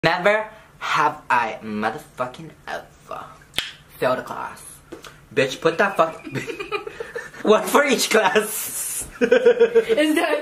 Never have I motherfucking ever failed a class. Bitch, put that fuck. One for each class. Is that